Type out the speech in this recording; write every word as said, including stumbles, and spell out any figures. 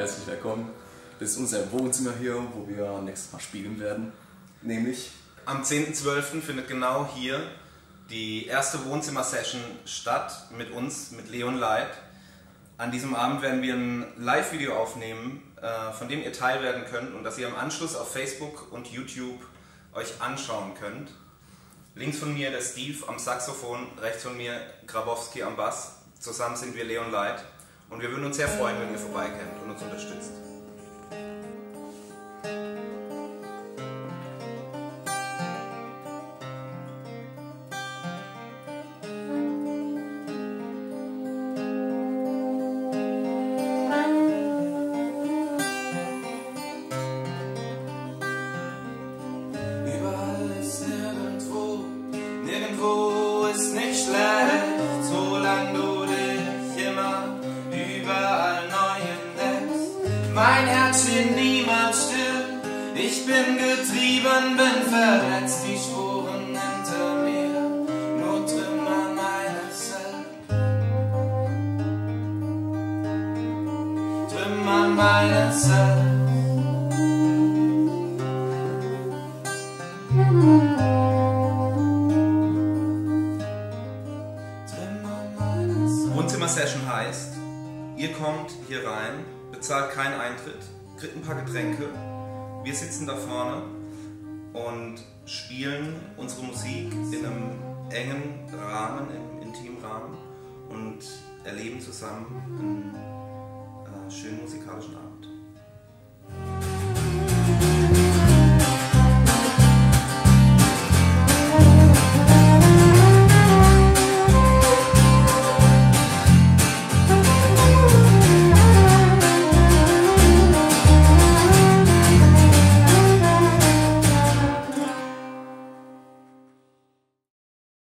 herzlich willkommen. Das ist unser Wohnzimmer hier, wo wir nächstes Mal spielen werden. Nämlich am zehnten zwölften findet genau hier die erste Wohnzimmer-Session statt mit uns, mit Leon Light. An diesem Abend werden wir ein Live-Video aufnehmen, von dem ihr Teil werden könnt und das ihr im Anschluss auf Facebook und YouTube euch anschauen könnt. Links von mir der Steve am Saxophon, rechts von mir Grabowski am Bass. Zusammen sind wir Leon Light und wir würden uns sehr freuen, wenn ihr vorbeikommt und uns unterstützt. Nirgendwo ist nicht schlecht, solange du dich immer überall neu entdeckst. Mein Herz steht niemals still, ich bin getrieben, bin verletzt, die Spuren hinter mir, nur Trümmer meines Selbst. Trümmer meines Selbst. Wohnzimmer-Session heißt, ihr kommt hier rein, bezahlt keinen Eintritt, kriegt ein paar Getränke, wir sitzen da vorne und spielen unsere Musik in einem engen Rahmen, im intimen Rahmen und erleben zusammen einen äh, schönen musikalischen Abend.